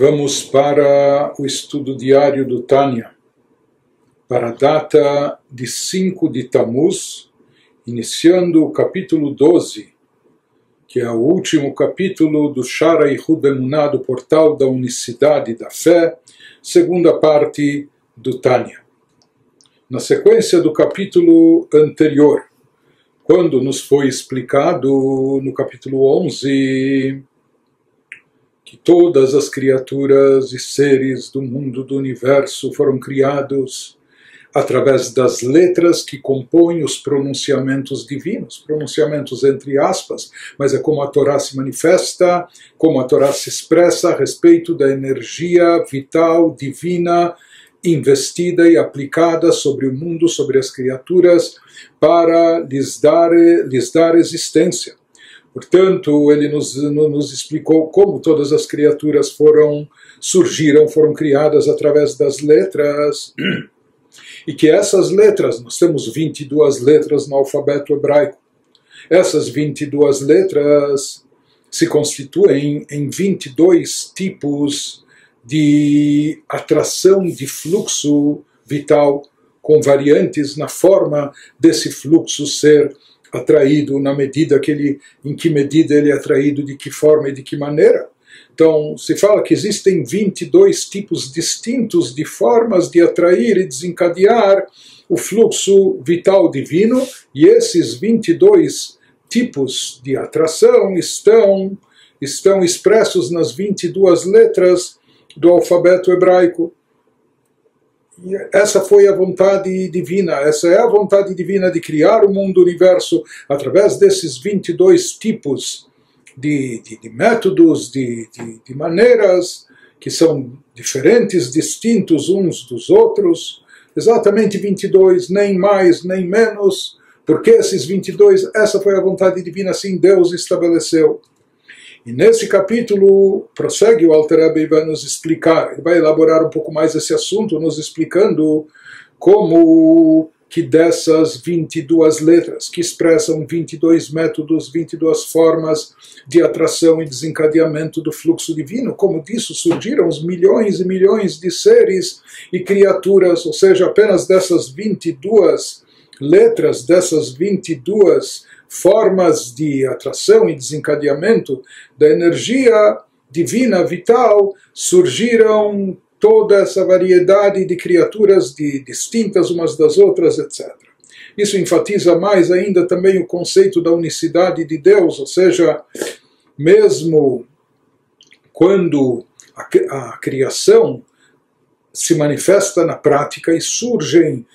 Vamos para o estudo diário do Tânia, para a data de 5 de Tammuz, iniciando o capítulo 12, que é o último capítulo do Shara Yichud Emuná, do portal da unicidade da fé, segunda parte do Tânia. Na sequência do capítulo anterior, quando nos foi explicado no capítulo 11 que todas as criaturas e seres do mundo do universo foram criados através das letras que compõem os pronunciamentos divinos, pronunciamentos entre aspas, mas é como a Torá se manifesta, como a Torá se expressa a respeito da energia vital, divina, investida e aplicada sobre o mundo, sobre as criaturas, para lhes dar existência. Portanto, ele nos explicou como todas as criaturas surgiram, foram criadas através das letras, e que essas letras, nós temos 22 letras no alfabeto hebraico, essas 22 letras se constituem em 22 tipos de atração de fluxo vital, com variantes na forma desse fluxo ser atraído, na medida em que medida ele é atraído, de que forma e de que maneira. Então, se fala que existem 22 tipos distintos de formas de atrair e desencadear o fluxo vital divino, e esses 22 tipos de atração estão expressos nas 22 letras do alfabeto hebraico. E essa foi a vontade divina, essa é a vontade divina de criar o mundo, o universo, através desses 22 tipos de métodos, de maneiras, que são diferentes, distintos uns dos outros, exatamente 22, nem mais, nem menos, porque esses 22, essa foi a vontade divina, assim Deus estabeleceu. E nesse capítulo, prossegue o Alter Rebbe e vai nos explicar, ele vai elaborar um pouco mais esse assunto, nos explicando como que dessas 22 letras, que expressam 22 métodos, 22 formas de atração e desencadeamento do fluxo divino, como disso surgiram os milhões e milhões de seres e criaturas, ou seja, apenas dessas 22 letras, dessas 22 formas de atração e desencadeamento da energia divina, vital, surgiram toda essa variedade de criaturas distintas umas das outras, etc. Isso enfatiza mais ainda também o conceito da unicidade de Deus, ou seja, mesmo quando a criação se manifesta na prática e surgem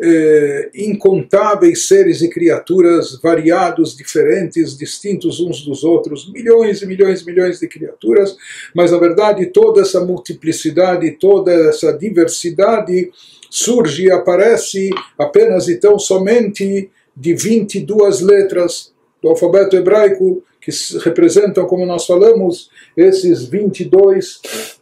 incontáveis seres e criaturas variados, diferentes, distintos uns dos outros, milhões e milhões e milhões de criaturas, mas na verdade toda essa multiplicidade, toda essa diversidade surge e aparece apenas e tão somente de 22 letras do alfabeto hebraico, que representam, como nós falamos, esses 22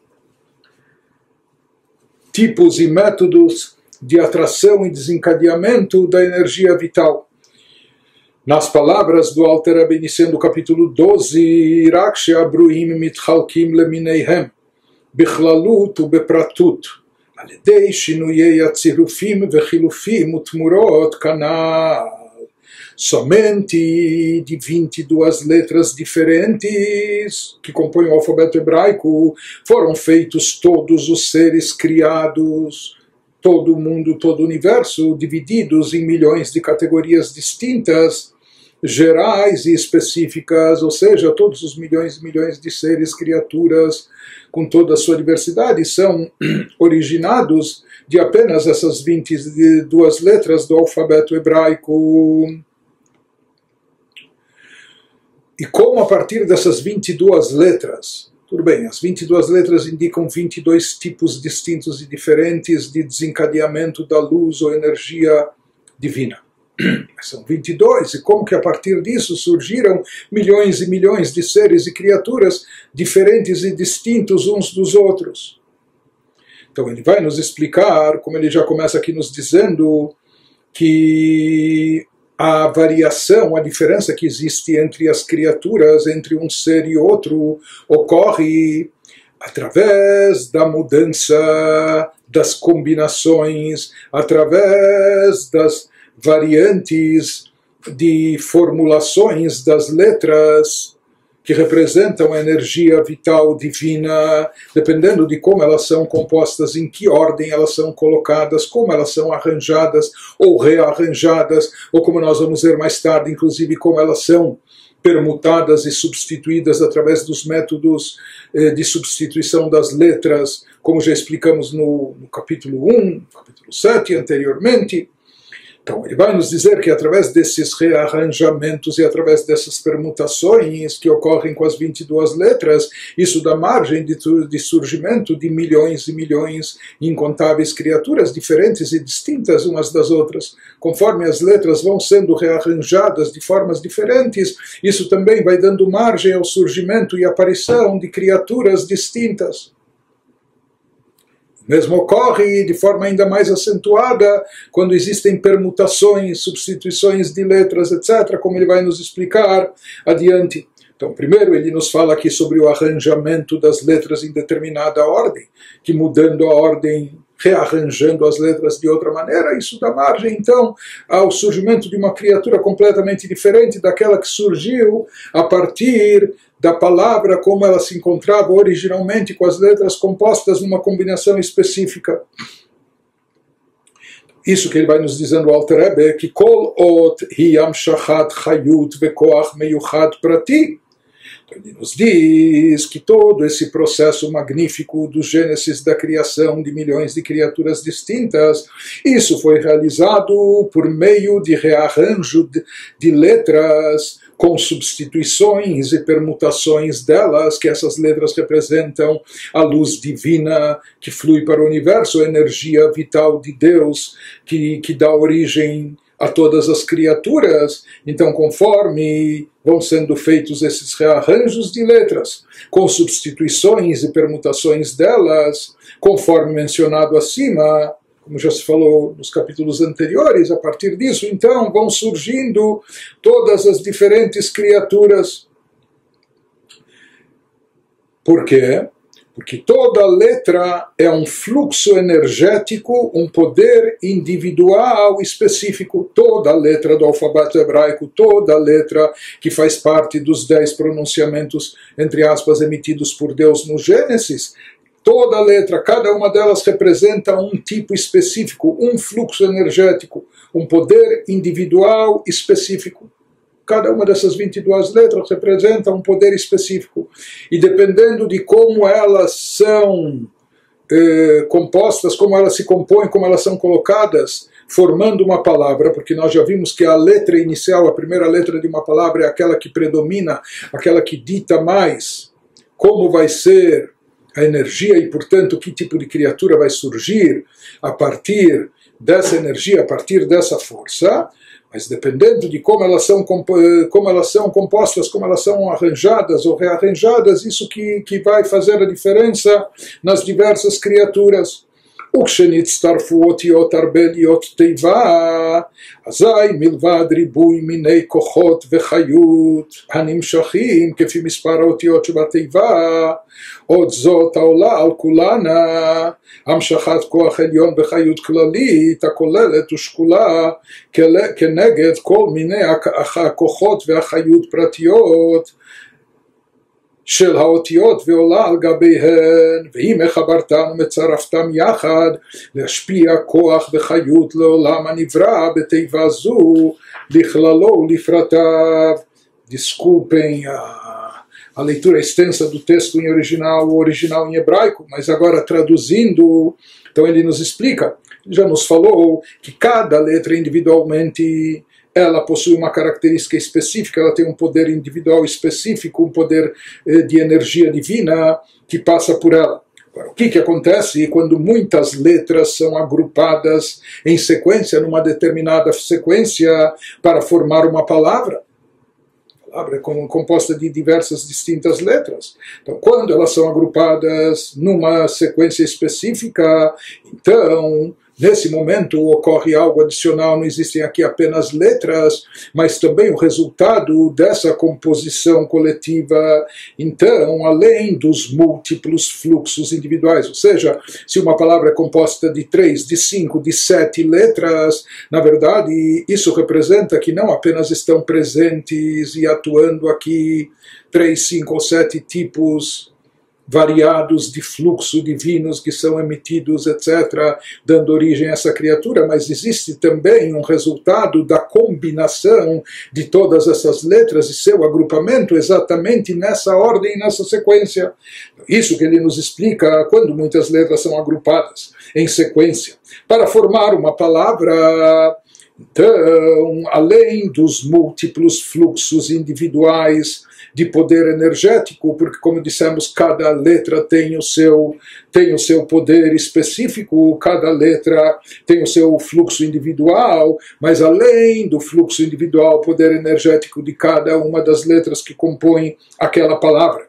tipos e métodos de atração e desencadeamento da energia vital. Nas palavras do Alter Rebbe, iniciando o capítulo 12, Rak she'abruim mitchalkim lemineihem, bichlalut ubepratut, aledei shinuyei atzirufim vechilufim utmurot kanal. Somente de 22 letras diferentes que compõem o alfabeto hebraico foram feitos todos os seres criados, todo o mundo, todo o universo, divididos em milhões de categorias distintas, gerais e específicas, ou seja, todos os milhões e milhões de seres, criaturas, com toda a sua diversidade, são originados de apenas essas 22 letras do alfabeto hebraico. E como a partir dessas 22 letras, tudo bem, as 22 letras indicam 22 tipos distintos e diferentes de desencadeamento da luz ou energia divina. São 22, e como que a partir disso surgiram milhões e milhões de seres e criaturas diferentes e distintos uns dos outros. Então ele vai nos explicar, como ele já começa aqui nos dizendo, que a variação, a diferença que existe entre as criaturas, entre um ser e outro, ocorre através da mudança das combinações, através das variantes de formulações das letras que representam a energia vital divina, dependendo de como elas são compostas, em que ordem elas são colocadas, como elas são arranjadas ou rearranjadas, ou como nós vamos ver mais tarde, inclusive como elas são permutadas e substituídas através dos métodos de substituição das letras, como já explicamos no capítulo 1, capítulo 7 anteriormente. Então, ele vai nos dizer que através desses rearranjamentos e através dessas permutações que ocorrem com as 22 letras, isso dá margem de surgimento de milhões e milhões incontáveis criaturas diferentes e distintas umas das outras. Conforme as letras vão sendo rearranjadas de formas diferentes, isso também vai dando margem ao surgimento e aparição de criaturas distintas. Mesmo ocorre de forma ainda mais acentuada quando existem permutações, substituições de letras, etc., como ele vai nos explicar adiante. Então, primeiro ele nos fala aqui sobre o arranjamento das letras em determinada ordem, que mudando a ordem, rearranjando as letras de outra maneira, isso dá margem, então, ao surgimento de uma criatura completamente diferente daquela que surgiu a partir da palavra como ela se encontrava originalmente, com as letras compostas numa combinação específica. Isso que ele vai nos dizendo o Alter Rebbe, que Kol Ot Hi Amshachat Chayut Vekoach Meyuchad Prati. Ele nos diz que todo esse processo magnífico do Gênesis, da criação de milhões de criaturas distintas, isso foi realizado por meio de rearranjo de letras, com substituições e permutações delas, que essas letras representam a luz divina que flui para o universo, a energia vital de Deus que dá origem a todas as criaturas. Então, conforme vão sendo feitos esses rearranjos de letras, com substituições e permutações delas, conforme mencionado acima, como já se falou nos capítulos anteriores, a partir disso, então, vão surgindo todas as diferentes criaturas. Por quê? Porque toda letra é um fluxo energético, um poder individual específico. Toda letra do alfabeto hebraico, toda letra que faz parte dos 10 pronunciamentos, entre aspas, emitidos por Deus no Gênesis, toda letra, cada uma delas representa um tipo específico, um fluxo energético, um poder individual específico. Cada uma dessas 22 letras representa um poder específico. E dependendo de como elas são compostas, como elas se compõem, como elas são colocadas, formando uma palavra, porque nós já vimos que a letra inicial, a primeira letra de uma palavra é aquela que predomina, aquela que dita mais como vai ser a energia e, portanto, que tipo de criatura vai surgir a partir dessa energia, a partir dessa força. Mas dependendo de como elas são compostas, como elas são arranjadas ou rearranjadas, isso que vai fazer a diferença nas diversas criaturas. וכשנצטרפו אותיות הרבה להיות תיבה, אזי מלבד ריבוי מיני כוחות וחיות הנמשכים כפי מספר האותיות שבתיבה, עוד זאת העולה על כולנה, המשכת כוח עליון וחיות כללית הכוללת ושקולה כנגד כל מיני הכוחות והחיות פרטיות, של האותיות ועולה על גביהן, והיא מחברתם ומצרפתם יחד להשפיע כוח וחיות לעולם הנברא בתיבה זו לכללו ולפרטיו. Desculpem a leitura extensa do texto em original, o original em hebraico, mas agora traduzindo, então ele nos explica, já nos falou que cada letra individualmente ela possui uma característica específica, ela tem um poder individual específico, um poder de energia divina que passa por ela. Agora, o que acontece quando muitas letras são agrupadas em sequência, numa determinada sequência, para formar uma palavra? A palavra é composta de diversas distintas letras. Então, quando elas são agrupadas numa sequência específica, então nesse momento ocorre algo adicional, não existem aqui apenas letras, mas também o resultado dessa composição coletiva. Então, além dos múltiplos fluxos individuais, ou seja, se uma palavra é composta de 3, de 5, de 7 letras, na verdade, isso representa que não apenas estão presentes e atuando aqui 3, 5 ou 7 tipos variados de fluxo divinos que são emitidos, etc., dando origem a essa criatura, mas existe também um resultado da combinação de todas essas letras e seu agrupamento exatamente nessa ordem, nessa sequência. Isso que ele nos explica quando muitas letras são agrupadas em sequência para formar uma palavra. Então, além dos múltiplos fluxos individuais de poder energético, porque, como dissemos, cada letra tem o seu poder específico, cada letra tem o seu fluxo individual, mas além do fluxo individual, poder energético de cada uma das letras que compõem aquela palavra,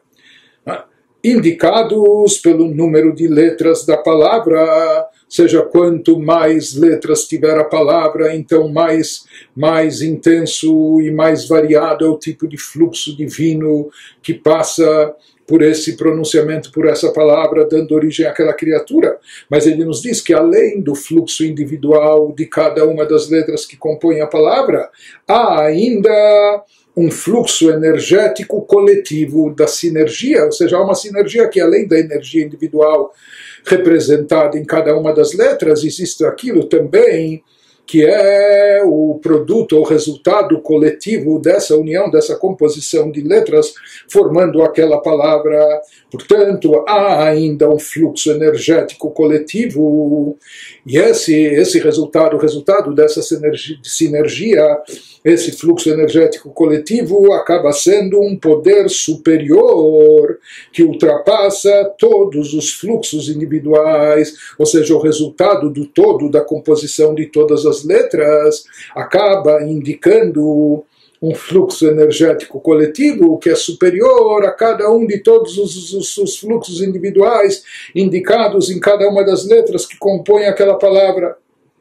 indicados pelo número de letras da palavra, seja, quanto mais letras tiver a palavra, então mais intenso e mais variado é o tipo de fluxo divino que passa por esse pronunciamento, por essa palavra, dando origem àquela criatura. Mas ele nos diz que além do fluxo individual de cada uma das letras que compõem a palavra, há ainda um fluxo energético coletivo da sinergia, ou seja, há uma sinergia que, além da energia individual representada em cada uma das letras, existe aquilo também que é o produto ou resultado coletivo dessa união, dessa composição de letras, formando aquela palavra. Portanto, há ainda um fluxo energético coletivo, e esse resultado, o resultado dessa sinergia, esse fluxo energético coletivo acaba sendo um poder superior que ultrapassa todos os fluxos individuais, ou seja, o resultado do todo, da composição de todas as letras, acaba indicando um fluxo energético coletivo que é superior a cada um de todos os fluxos individuais indicados em cada uma das letras que compõem aquela palavra.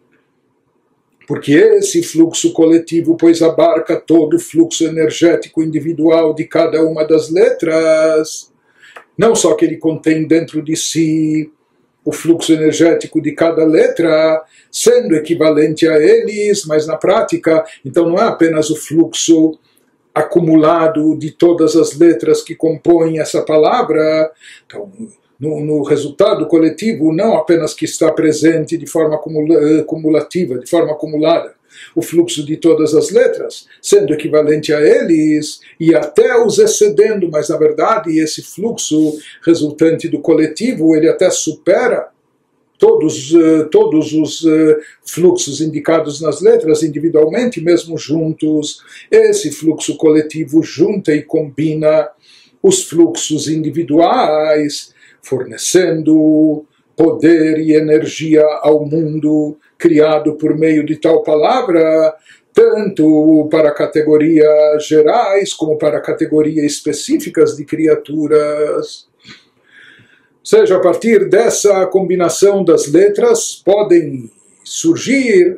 Porque esse fluxo coletivo, pois, abarca todo o fluxo energético individual de cada uma das letras, não só que ele contém dentro de si o fluxo energético de cada letra, sendo equivalente a eles, mas na prática, então não é apenas o fluxo acumulado de todas as letras que compõem essa palavra. Então, no resultado coletivo, não apenas que está presente de forma cumulativa, de forma acumulada, o fluxo de todas as letras, sendo equivalente a eles e até os excedendo, mas na verdade esse fluxo resultante do coletivo, ele até supera todos os fluxos indicados nas letras individualmente, mesmo juntos. Esse fluxo coletivo junta e combina os fluxos individuais, fornecendo poder e energia ao mundo criado por meio de tal palavra, tanto para categorias gerais como para categorias específicas de criaturas. Ou seja, a partir dessa combinação das letras podem surgir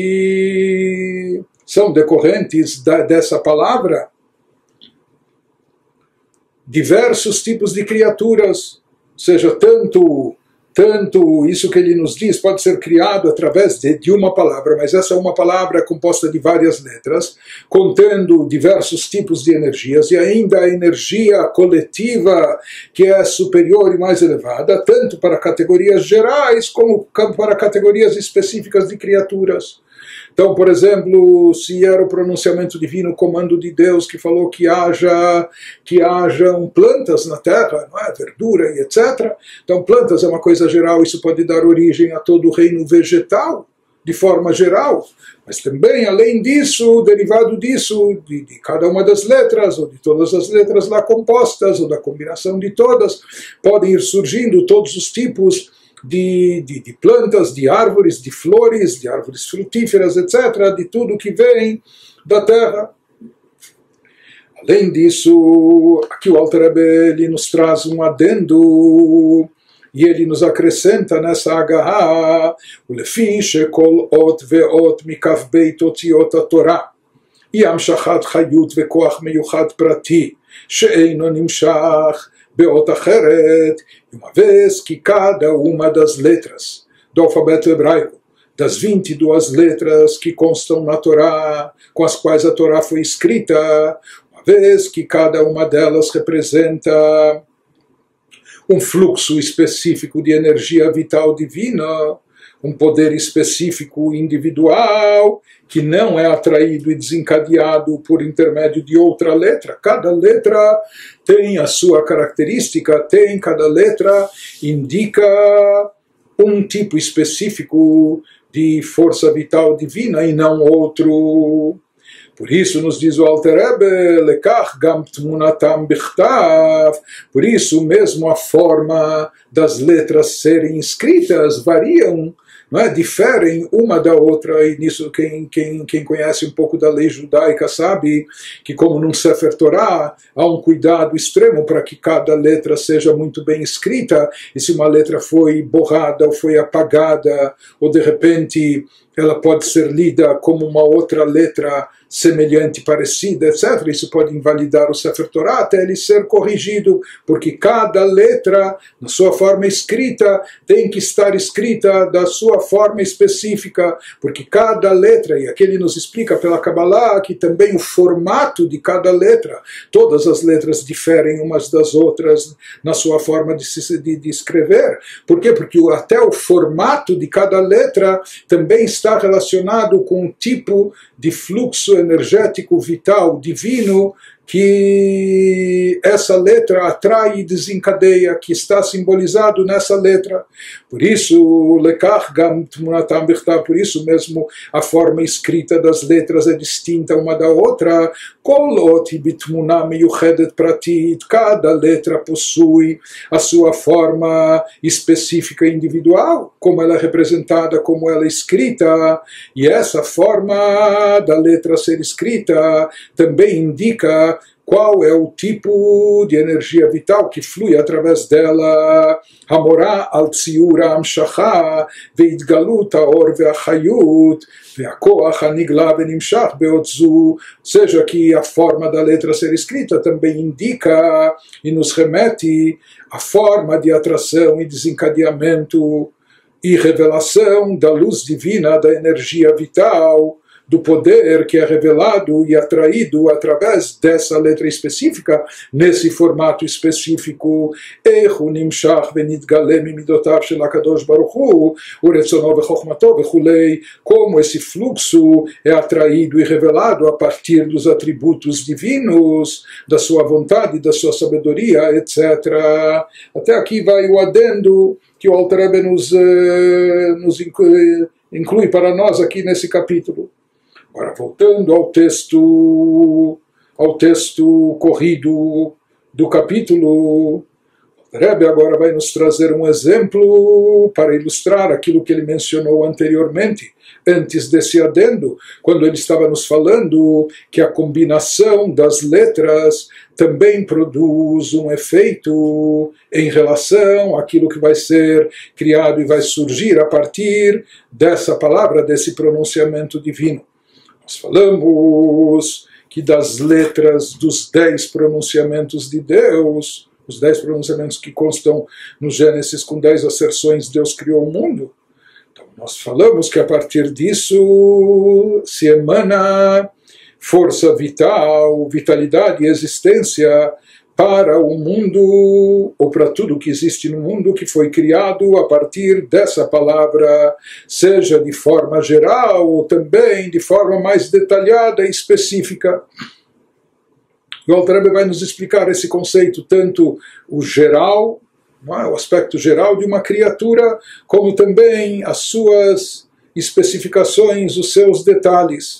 e são decorrentes dessa palavra diversos tipos de criaturas. Ou seja, tanto isso que ele nos diz pode ser criado através de uma palavra, mas essa uma palavra é composta de várias letras, contendo diversos tipos de energias, e ainda a energia coletiva que é superior e mais elevada, tanto para categorias gerais como para categorias específicas de criaturas. Então, por exemplo, se era o pronunciamento divino, o comando de Deus que falou que hajam plantas na terra, não é? Verdura e etc. Então, plantas é uma coisa geral, isso pode dar origem a todo o reino vegetal, de forma geral. Mas também, além disso, derivado disso, de cada uma das letras, ou de todas as letras lá compostas, ou da combinação de todas, podem ir surgindo todos os tipos de plantas, de árvores, de flores, de árvores frutíferas, etc., de tudo que vem da terra. Além disso, aqui o Alter Rebbe nos traz um adendo e ele nos acrescenta nessa agarra, ולפי שכל אות ואות מכ"ב אותיות התורה היא המשכת חיות וכוח מיוחד פרטי שאינו נמשך באות אחרת, uma vez que cada uma das letras do alfabeto hebraico, das 22 letras que constam na Torá, com as quais a Torá foi escrita, uma vez que cada uma delas representa um fluxo específico de energia vital divina, um poder específico individual, que não é atraído e desencadeado por intermédio de outra letra. Cada letra tem a sua característica, cada letra indica um tipo específico de força vital divina e não outro. Por isso nos diz o Alter Rebbe, lekach gam tmunatam bichtav, por isso mesmo a forma das letras serem escritas variam, não é? Diferem uma da outra, e nisso quem conhece um pouco da lei judaica sabe que, como num Sefer Torah, há um cuidado extremo para que cada letra seja muito bem escrita, e se uma letra foi borrada ou foi apagada, ou de repente ela pode ser lida como uma outra letra semelhante, parecida, etc. Isso pode invalidar o Sefer Torah até ele ser corrigido, porque cada letra, na sua forma escrita, tem que estar escrita da sua forma específica, porque cada letra, e aqui ele nos explica pela Kabbalah que também o formato de cada letra, todas as letras diferem umas das outras na sua forma de escrever. Por quê? Porque até o formato de cada letra também está relacionado com um tipo de fluxo energético vital divino que essa letra atrai e desencadeia, que está simbolizado nessa letra. Por isso, lekach gam tmunatam bichtav, por isso mesmo a forma escrita das letras é distinta uma da outra. Kol ot bitmuna miyuchedet pratit, cada letra possui a sua forma específica individual, como ela é representada, como ela é escrita, e essa forma da letra ser escrita também indica qual é o tipo de energia vital que flui através dela. Hamorá al tziur ha'amshacha ve'itgalut ha'or ve'achayut ve'akoach ha'nigla ve'nimshach be'otzu. Ou seja, que a forma da letra ser escrita também indica e nos remete à forma de atração e desencadeamento e revelação da luz divina, da energia vital, do poder que é revelado e atraído através dessa letra específica, nesse formato específico. Como esse fluxo é atraído e revelado a partir dos atributos divinos, da sua vontade, da sua sabedoria, etc. Até aqui vai o adendo que o Alter Rebbe nos inclui para nós aqui nesse capítulo. Agora, voltando ao texto corrido do capítulo, o Rebbe agora vai nos trazer um exemplo para ilustrar aquilo que ele mencionou anteriormente, antes desse adendo, quando ele estava nos falando que a combinação das letras também produz um efeito em relação àquilo que vai ser criado e vai surgir a partir dessa palavra, desse pronunciamento divino. Nós falamos que das letras dos 10 pronunciamentos de Deus, os 10 pronunciamentos que constam no Gênesis com 10 asserções, Deus criou o mundo. Então nós falamos que a partir disso se emana força vital, vitalidade e existência para o mundo, ou para tudo que existe no mundo, que foi criado a partir dessa palavra, seja de forma geral ou também de forma mais detalhada e específica. O Alter Rebbe vai nos explicar esse conceito, tanto o geral, o aspecto geral de uma criatura, como também as suas especificações, os seus detalhes.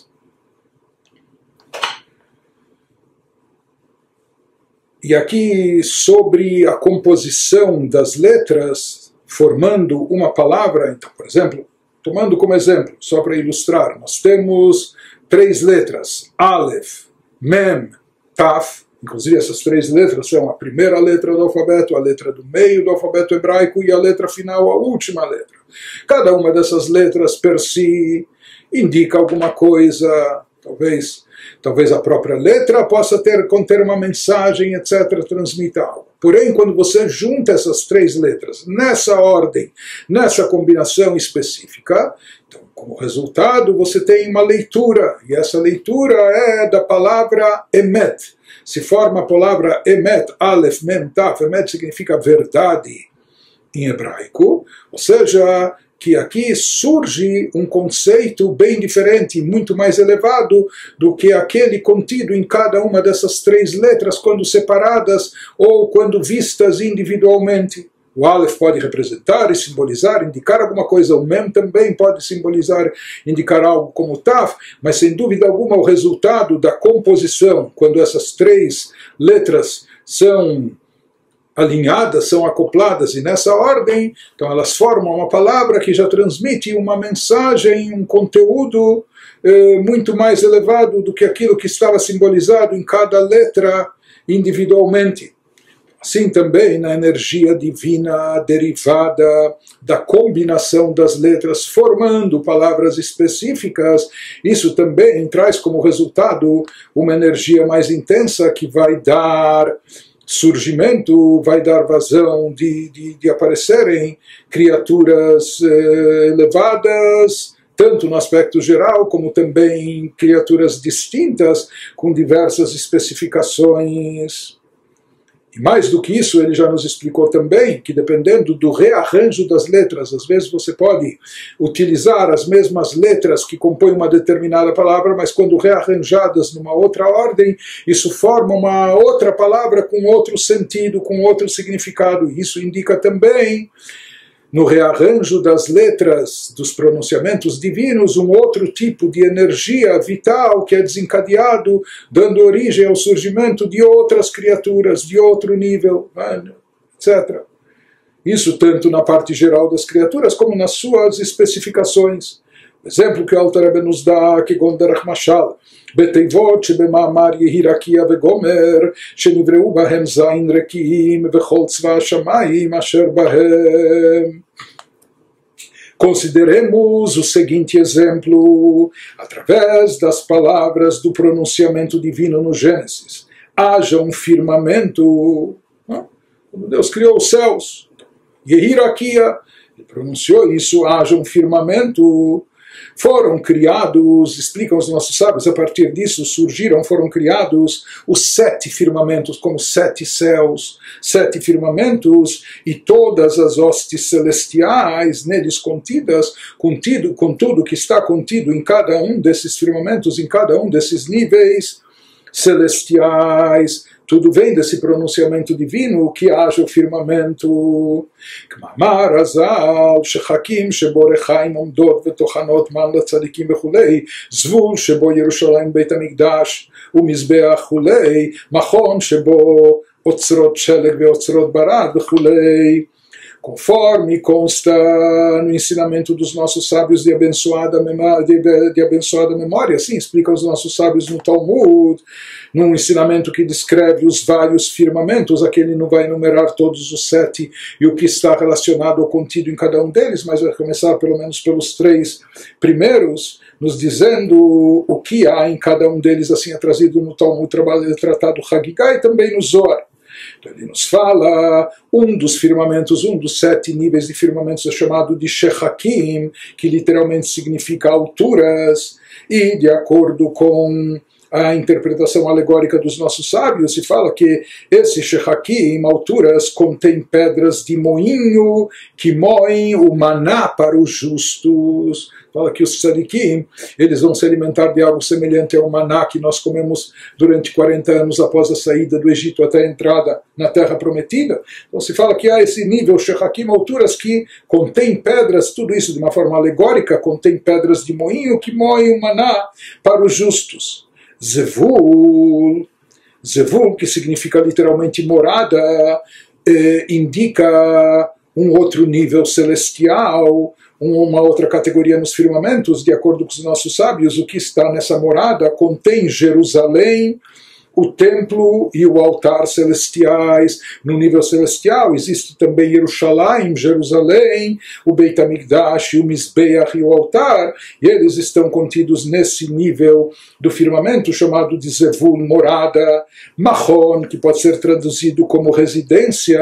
E aqui, sobre a composição das letras, formando uma palavra, então, por exemplo, tomando como exemplo, só para ilustrar, nós temos 3 letras, Aleph, Mem, Taf, Inclusive essas 3 letras são a primeira letra do alfabeto, a letra do meio do alfabeto hebraico e a letra final, a última letra. Cada uma dessas letras per si indica alguma coisa, talvez a própria letra possa conter uma mensagem, etc., transmita algo. Porém, quando você junta essas 3 letras nessa ordem, nessa combinação específica, então, como resultado, você tem uma leitura, e essa leitura é da palavra emet. Se forma a palavra emet, alef, mem, taf. Emet significa verdade em hebraico, ou seja, que aqui surge um conceito bem diferente, muito mais elevado do que aquele contido em cada uma dessas 3 letras quando separadas ou quando vistas individualmente. O Aleph pode representar e simbolizar, indicar alguma coisa, o Mem também pode simbolizar, indicar algo como o Taf, mas sem dúvida alguma o resultado da composição, quando essas 3 letras são alinhadas, são acopladas, e nessa ordem, então elas formam uma palavra que já transmite uma mensagem, um conteúdo muito mais elevado do que aquilo que estava simbolizado em cada letra individualmente. Assim também na energia divina derivada da combinação das letras, formando palavras específicas, isso também traz como resultado uma energia mais intensa que vai dar surgimento, vai dar vazão de aparecerem criaturas elevadas, tanto no aspecto geral, como também criaturas distintas, com diversas especificações. E mais do que isso, ele já nos explicou também que, dependendo do rearranjo das letras, às vezes você pode utilizar as mesmas letras que compõem uma determinada palavra, mas quando rearranjadas numa outra ordem, isso forma uma outra palavra com outro sentido, com outro significado. Isso indica também, no rearranjo das letras dos pronunciamentos divinos, um outro tipo de energia vital que é desencadeado, dando origem ao surgimento de outras criaturas, de outro nível, etc. Isso tanto na parte geral das criaturas, como nas suas especificações. O exemplo que o Alter Rebbe nos dá, que Gonderach Mashal, בתיבות שבמאמר יהירקיה וגומר, שנבראו בהם זין רקיעים וכל צבא השמיים אשר בהם. Consideremos o seguinte exemplo, através das palavras do pronunciamento divino no Gênesis. Haja um firmamento, quando Deus criou os céus, Yehirakia, ele pronunciou isso, haja um firmamento. Foram criados, explicam os nossos sábios, a partir disso foram criados os 7 firmamentos, como 7 céus, 7 firmamentos, e todas as hostes celestiais neles contidas, com tudo que está contido em cada um desses firmamentos, em cada um desses níveis celestiais. Tudo vem desse pronunciamento divino, que haja o firmamento. K'mamar azal, shechakim shebo rechaim omdot vetochanot man latzadikim v'chulei, zvul shebo Yerushalayim beit hamikdash, umizbeach chulei, machon shebo otzrot sheleg veotzrot barad v'chulei. Conforme consta no ensinamento dos nossos sábios de abençoada memória, assim explicam os nossos sábios no Talmud, num ensinamento que descreve os vários firmamentos, aqui ele não vai enumerar todos os 7 e o que está relacionado ou contido em cada um deles, mas vai começar pelo menos pelos 3 primeiros, nos dizendo o que há em cada um deles, assim é trazido no Talmud, tratado Hagigah, e também no Zohar. Então ele nos fala, um dos firmamentos, um dos 7 níveis de firmamentos é chamado de Shechakim, que literalmente significa alturas, e de acordo com a interpretação alegórica dos nossos sábios, se fala que esse Shechakim, alturas, contém pedras de moinho que moem o maná para os justos. Fala que os tzadikim, eles vão se alimentar de algo semelhante ao maná que nós comemos durante 40 anos após a saída do Egito até a entrada na Terra Prometida. Então se fala que há esse nível, Shechakim, alturas que contém pedras, tudo isso de uma forma alegórica, contém pedras de moinho que moem o maná para os justos. Zevul, que significa literalmente morada, indica um outro nível celestial, uma outra categoria nos firmamentos. De acordo com os nossos sábios, o que está nessa morada contém Jerusalém, o templo e o altar celestiais. No nível celestial existe também Jerusalém, Jerusalém, o Beit HaMikdash, o Mizbeach e o altar, e eles estão contidos nesse nível do firmamento chamado de Zevul, morada. Mahon, que pode ser traduzido como residência,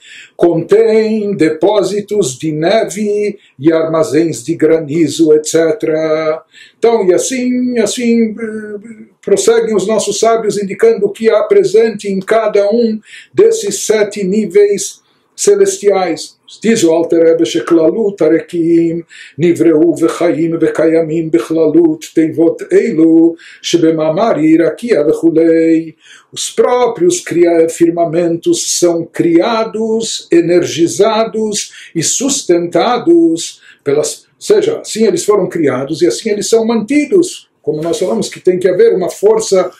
contém depósitos de neve e armazéns de granizo, etc. Então, e assim prosseguem os nossos sábios indicando o que há presente em cada um desses 7 níveis celestiais. Diz o Alter Rebbe שכללות הריקים נבראו וחיים וקיימים בכללות תיבות אלו שבמאמר ירקיע וכולי. Os próprios firmamentos são criados, energizados e sustentados pelas... Ou seja, assim eles foram criados e assim eles são mantidos. Como nós falamos que tem que haver uma força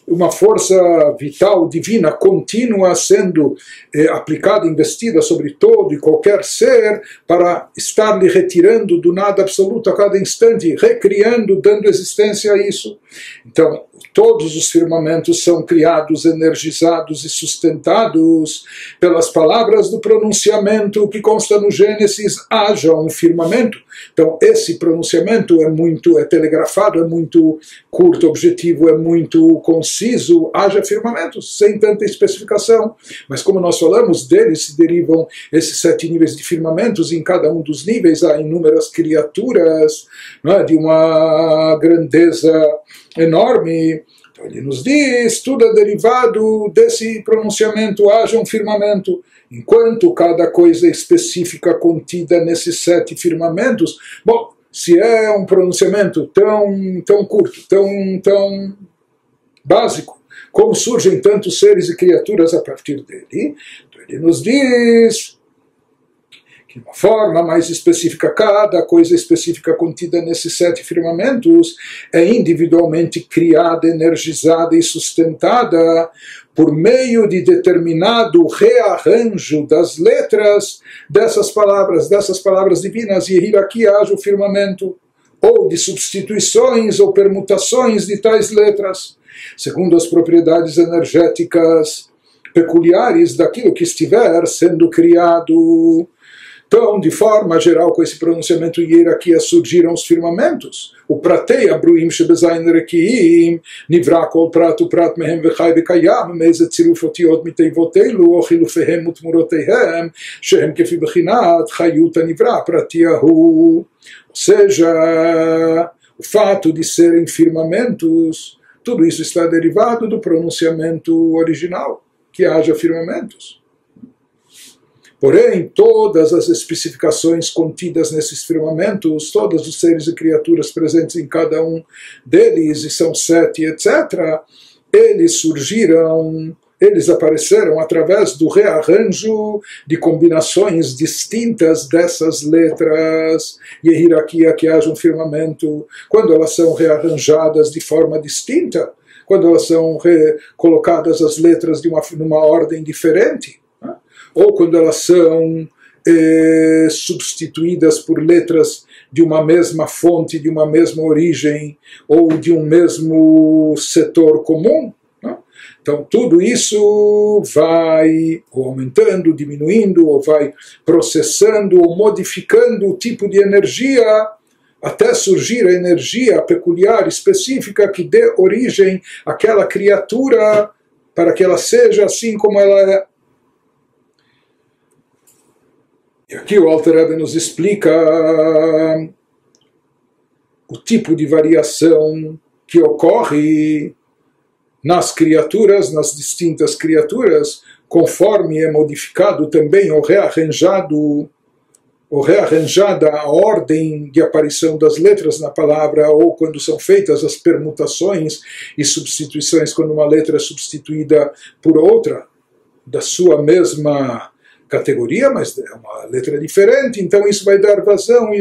vital, divina, contínua, sendo aplicada, investida sobre todo e qualquer ser, para estar lhe retirando do nada absoluto a cada instante, recriando, dando existência a isso. Então, todos os firmamentos são criados, energizados e sustentados pelas palavras do pronunciamento que consta no Gênesis, haja um firmamento. Então, esse pronunciamento é telegrafado, é muito curto, objetivo, é muito conciso, haja firmamentos, sem tanta especificação. Mas como nós falamos, deles se derivam esses 7 níveis de firmamentos, e em cada um dos níveis há inúmeras criaturas, não é, de uma grandeza enorme. Então ele nos diz, tudo é derivado desse pronunciamento, haja um firmamento. Enquanto cada coisa específica contida nesses 7 firmamentos, bom, se é um pronunciamento tão curto, tão básico, como surgem tantos seres e criaturas a partir dele, então ele nos diz que de uma forma mais específica, cada coisa específica contida nesses 7 firmamentos é individualmente criada, energizada e sustentada por meio de determinado rearranjo das letras dessas palavras divinas, e aqui haja o firmamento, ou de substituições ou permutações de tais letras, segundo as propriedades energéticas peculiares daquilo que estiver sendo criado. Então, de forma geral, com esse pronunciamento hierarquia surgiram os firmamentos. O pratei abruim shebezayin rekiim, nivra kol prat uprat mehem vechai vekayam, meze tziruf otiot miteivot elu, o chilufehem utmuroteihem, shehem kefi bechinat chayut anivra pratiahu. Ou seja, o fato de serem firmamentos, tudo isso está derivado do pronunciamento original, que haja firmamentos. Porém, todas as especificações contidas nesses firmamentos, todos os seres e criaturas presentes em cada um deles, e são 7, etc., eles apareceram através do rearranjo de combinações distintas dessas letras, e a hierarquia que haja um firmamento, quando elas são rearranjadas de forma distinta, quando elas são colocadas as letras numa ordem diferente, ou quando elas são substituídas por letras de uma mesma fonte, de uma mesma origem, ou de um mesmo setor comum. Né? Então, tudo isso vai ou aumentando, diminuindo, ou vai processando, ou modificando o tipo de energia, até surgir a energia peculiar, específica, que dê origem àquela criatura, para que ela seja assim como ela é. E aqui o Alter Rebbe nos explica o tipo de variação que ocorre nas criaturas, nas distintas criaturas, conforme é modificado também ou rearranjada a ordem de aparição das letras na palavra, ou quando são feitas as permutações e substituições, quando uma letra é substituída por outra da sua mesma categoria, mas é uma letra diferente, então isso vai dar vazão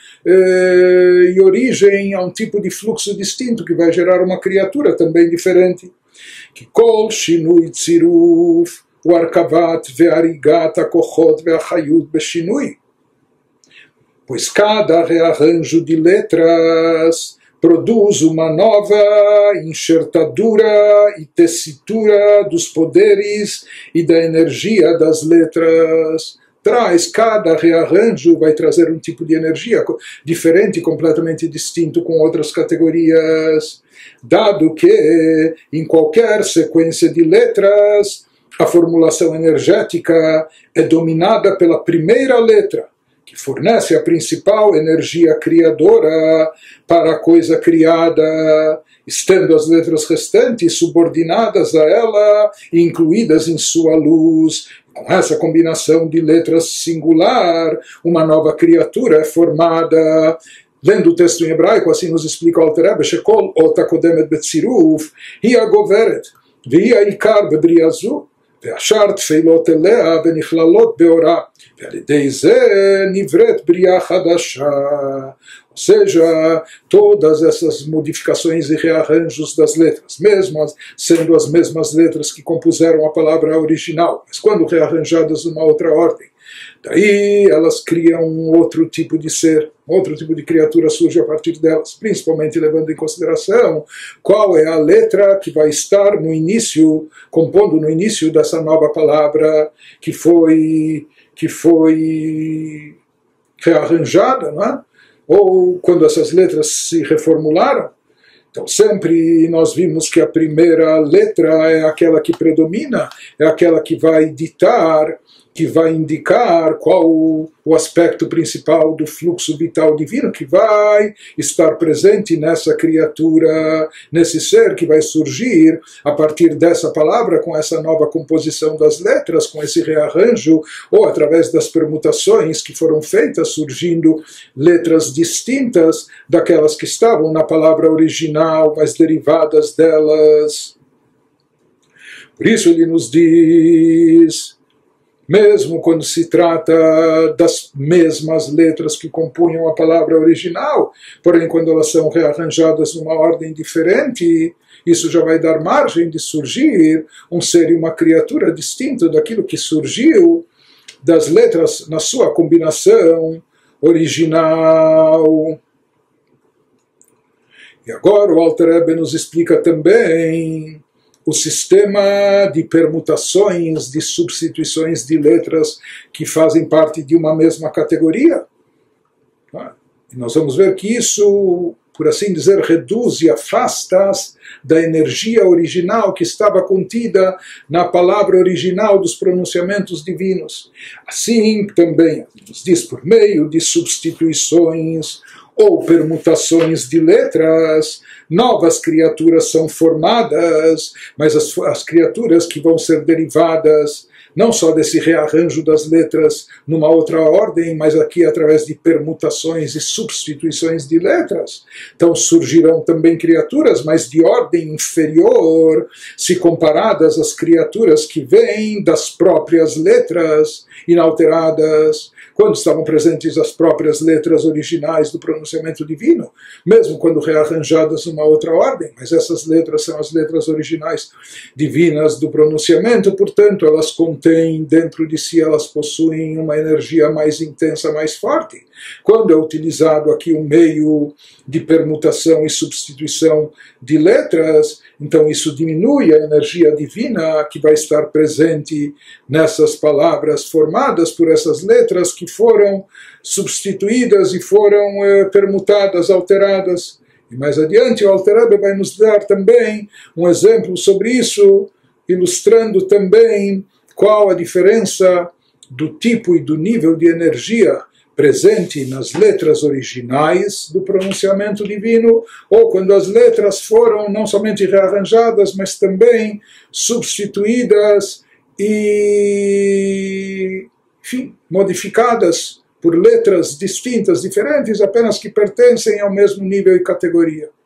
e origem a um tipo de fluxo distinto que vai gerar uma criatura também diferente. Que kol shinui tziruf o arkavat ve'arigat akochot ve'achayut beshinui. Pois cada rearranjo de letras produz uma nova enxertadura e tessitura dos poderes e da energia das letras. Traz, cada rearranjo vai trazer um tipo de energia diferente, completamente distinto com outras categorias, dado que em qualquer sequência de letras a formulação energética é dominada pela primeira letra, que fornece a principal energia criadora para a coisa criada, estando as letras restantes subordinadas a ela e incluídas em sua luz. Com essa combinação de letras singular, uma nova criatura é formada. Lendo o texto em hebraico, assim nos explica o Alter Rebbe, Shekol ota kodemet betziruf, hi agoveret, vehi ha'ikar bebria zu, והשאר תפילות אליה ונכללות באורה, ועל ידי זה נבראת בריאה חדשה. Ou seja, todas essas modificações e rearranjos das letras, mesmo sendo as mesmas letras que compuseram a palavra original, mas quando rearranjadas numa outra ordem, daí elas criam um outro tipo de ser, outro tipo de criatura surge a partir delas, principalmente levando em consideração qual é a letra que vai estar no início, compondo no início dessa nova palavra que foi rearranjada, não é? Ou quando essas letras se reformularam. Então sempre nós vimos que a primeira letra é aquela que predomina, é aquela que vai ditar, que vai indicar qual o aspecto principal do fluxo vital divino que vai estar presente nessa criatura, nesse ser que vai surgir a partir dessa palavra, com essa nova composição das letras, com esse rearranjo, ou através das permutações que foram feitas, surgindo letras distintas daquelas que estavam na palavra original, mas derivadas delas. Por isso ele nos diz, mesmo quando se trata das mesmas letras que compunham a palavra original, porém quando elas são rearranjadas numa ordem diferente, isso já vai dar margem de surgir um ser e uma criatura distinto daquilo que surgiu das letras na sua combinação original. E agora o Alter Rebbe nos explica também o sistema de permutações, de substituições de letras que fazem parte de uma mesma categoria. E nós vamos ver que isso, por assim dizer, reduz e afasta da energia original que estava contida na palavra original dos pronunciamentos divinos. Assim também nos diz por meio de substituições ou permutações de letras, novas criaturas são formadas, mas as criaturas que vão ser derivadas não só desse rearranjo das letras numa outra ordem, mas aqui através de permutações e substituições de letras. Então surgirão também criaturas, mas de ordem inferior, se comparadas às criaturas que vêm das próprias letras inalteradas, quando estavam presentes as próprias letras originais do pronunciamento divino, mesmo quando rearranjadas numa outra ordem, mas essas letras são as letras originais divinas do pronunciamento, portanto elas contêm dentro de si, elas possuem uma energia mais intensa, mais forte. Quando é utilizado aqui um meio de permutação e substituição de letras, então isso diminui a energia divina que vai estar presente nessas palavras formadas por essas letras que foram substituídas e foram permutadas, alteradas. E mais adiante o Alter Rebbe vai nos dar também um exemplo sobre isso, ilustrando também qual a diferença do tipo e do nível de energia presente nas letras originais do pronunciamento divino, ou quando as letras foram não somente rearranjadas, mas também substituídas e, enfim, modificadas por letras distintas, diferentes, apenas que pertencem ao mesmo nível e categoria.